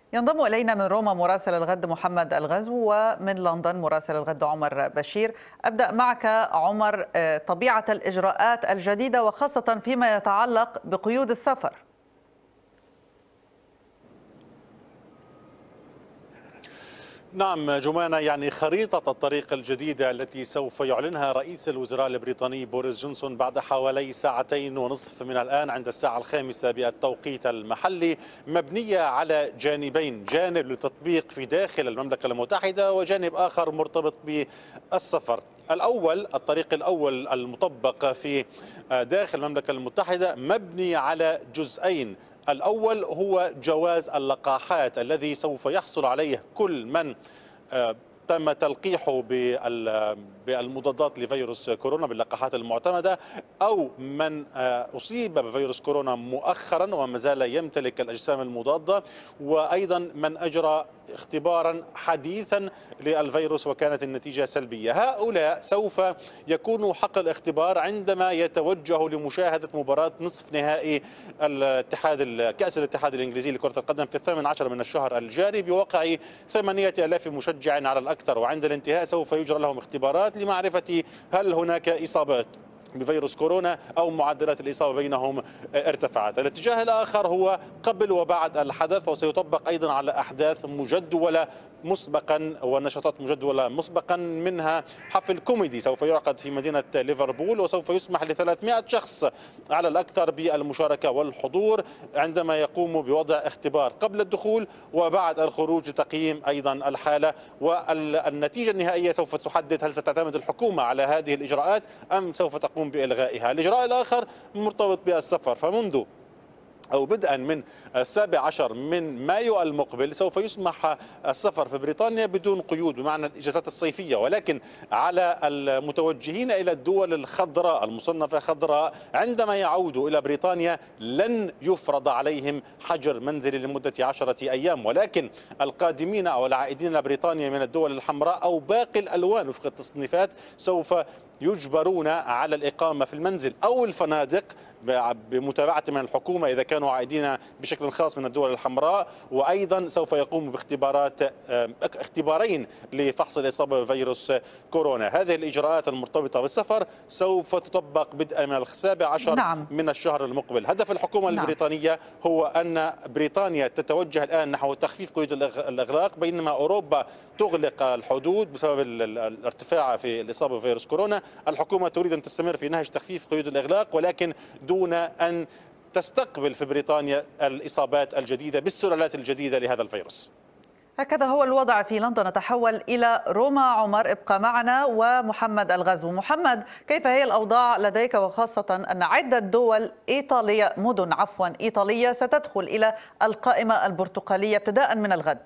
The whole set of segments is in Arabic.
ينضم إلينا من روما مراسل الغد محمد الغزو، ومن لندن مراسل الغد عمر بشير. أبدأ معك عمر، طبيعة الإجراءات الجديدة وخاصة فيما يتعلق بقيود السفر. نعم جمانة، يعني خريطة الطريق الجديدة التي سوف يعلنها رئيس الوزراء البريطاني بوريس جونسون بعد حوالي ساعتين ونصف من الآن عند الساعة 5 بالتوقيت المحلي، مبنية على جانبين: جانب للتطبيق في داخل المملكة المتحدة وجانب آخر مرتبط بالسفر. الأول، الطريق الأول المطبق في داخل المملكة المتحدة، مبني على جزئين. الأول هو جواز اللقاحات الذي سوف يحصل عليه كل من تم تلقيحه بالمضادات لفيروس كورونا باللقاحات المعتمدة، أو من أصيب بفيروس كورونا مؤخرا وما زال يمتلك الأجسام المضادة، وأيضا من أجرى اختبارا حديثا للفيروس وكانت النتيجة سلبية. هؤلاء سوف يكون حق الاختبار عندما يتوجهوا لمشاهدة مباراة نصف نهائي كأس الاتحاد الإنجليزي لكرة القدم في 18 من الشهر الجاري بواقع 8000 مشجع على الأكثر، وعند الانتهاء سوف يجرى لهم اختبارات لمعرفة هل هناك إصابات بفيروس كورونا أو معدلات الإصابة بينهم ارتفعت. الاتجاه الآخر هو قبل وبعد الحدث، وسيطبق أيضا على أحداث مجدولة مسبقا ونشاطات مجدولة مسبقا، منها حفل كوميدي سوف يعقد في مدينة ليفربول، وسوف يسمح ل 300 شخص على الأكثر بالمشاركة والحضور عندما يقوموا بوضع اختبار قبل الدخول وبعد الخروج لتقييم أيضا الحالة، والنتيجة النهائية سوف تحدد هل ستعتمد الحكومة على هذه الإجراءات أم سوف تقوم بإلغائها. الإجراء الآخر مرتبط بالسفر، فمنذ أو بدءا من 17 من مايو المقبل سوف يسمح السفر في بريطانيا بدون قيود، بمعنى الإجازات الصيفية، ولكن على المتوجهين إلى الدول الخضراء المصنفة خضراء عندما يعودوا إلى بريطانيا لن يفرض عليهم حجر منزلي لمدة 10 أيام، ولكن القادمين أو العائدين إلى بريطانيا من الدول الحمراء أو باقي الألوان وفق التصنيفات سوف يجبرون على الإقامة في المنزل أو الفنادق بمتابعة من الحكومة إذا كانوا عائدين بشكل خاص من الدول الحمراء، وأيضا سوف يقوم اختبارين لفحص الإصابة بفيروس كورونا. هذه الإجراءات المرتبطة بالسفر سوف تطبق بدءا من 17 نعم. من الشهر المقبل. هدف الحكومة البريطانية هو أن بريطانيا تتوجه الآن نحو تخفيف قيود الإغلاق، بينما أوروبا تغلق الحدود بسبب الارتفاع في الإصابة بفيروس كورونا. الحكومة تريد أن تستمر في نهج تخفيف قيود الإغلاق، ولكن دون أن تستقبل في بريطانيا الإصابات الجديدة بالسلالات الجديدة لهذا الفيروس. هكذا هو الوضع في لندن. نتحول إلى روما. عمر، ابقى معنا. ومحمد الغزو. محمد، كيف هي الأوضاع لديك، وخاصة أن عدة دول مدن إيطالية ستدخل إلى القائمة البرتقالية ابتداء من الغد؟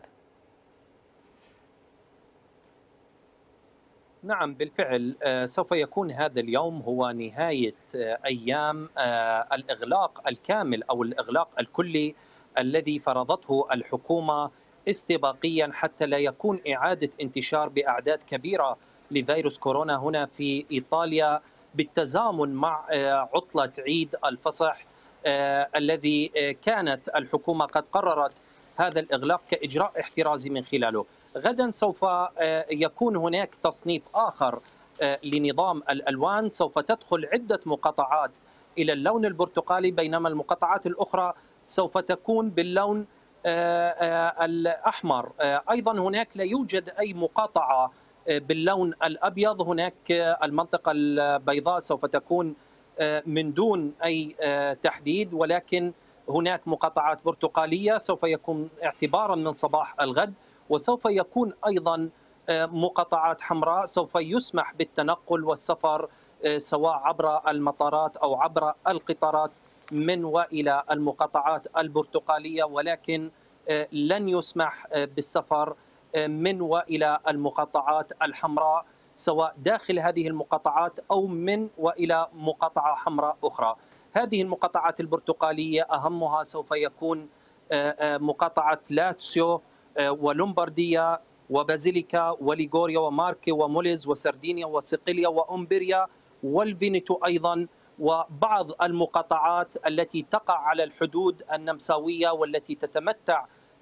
نعم بالفعل، سوف يكون هذا اليوم هو نهاية أيام الإغلاق الكامل أو الإغلاق الكلي الذي فرضته الحكومة استباقيا حتى لا يكون إعادة انتشار بأعداد كبيرة لفيروس كورونا هنا في إيطاليا، بالتزامن مع عطلة عيد الفصح الذي كانت الحكومة قد قررت هذا الإغلاق كإجراء احترازي من خلاله. غدا سوف يكون هناك تصنيف آخر لنظام الألوان، سوف تدخل عدة مقاطعات إلى اللون البرتقالي، بينما المقاطعات الأخرى سوف تكون باللون الأحمر. أيضا هناك لا يوجد أي مقاطعة باللون الأبيض، هناك المنطقة البيضاء سوف تكون من دون أي تحديد، ولكن هناك مقاطعات برتقالية سوف يكون اعتبارا من صباح الغد، وسوف يكون أيضا مقاطعات حمراء سوف يسمح بالتنقل والسفر سواء عبر المطارات أو عبر القطارات من وإلى المقاطعات البرتقالية، ولكن لن يسمح بالسفر من وإلى المقاطعات الحمراء سواء داخل هذه المقاطعات أو من وإلى مقاطعة حمراء أخرى. هذه المقاطعات البرتقالية أهمها سوف يكون مقاطعة لاتسيو ولومبارديا وبازيليكا وليغوريا وماركي وموليز وسردينيا وصقلية وأمبريا والفينيتو أيضا، وبعض المقاطعات التي تقع على الحدود النمساوية والتي تتمتع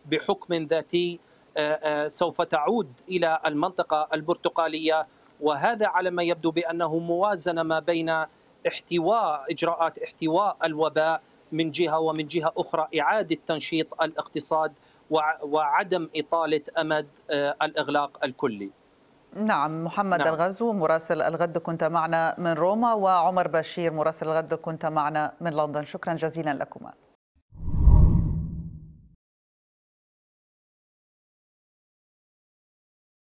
بحكم ذاتي سوف تعود إلى المنطقة البرتقالية، وهذا على ما يبدو بأنه موازنة ما بين إجراءات احتواء الوباء من جهة، ومن جهة أخرى إعادة تنشيط الاقتصاد وعدم إطالة أمد الإغلاق الكلي. نعم، محمد نعم. الغزو مراسل الغد كنت معنا من روما، وعمر بشير مراسل الغد كنت معنا من لندن. شكرا جزيلا لكما.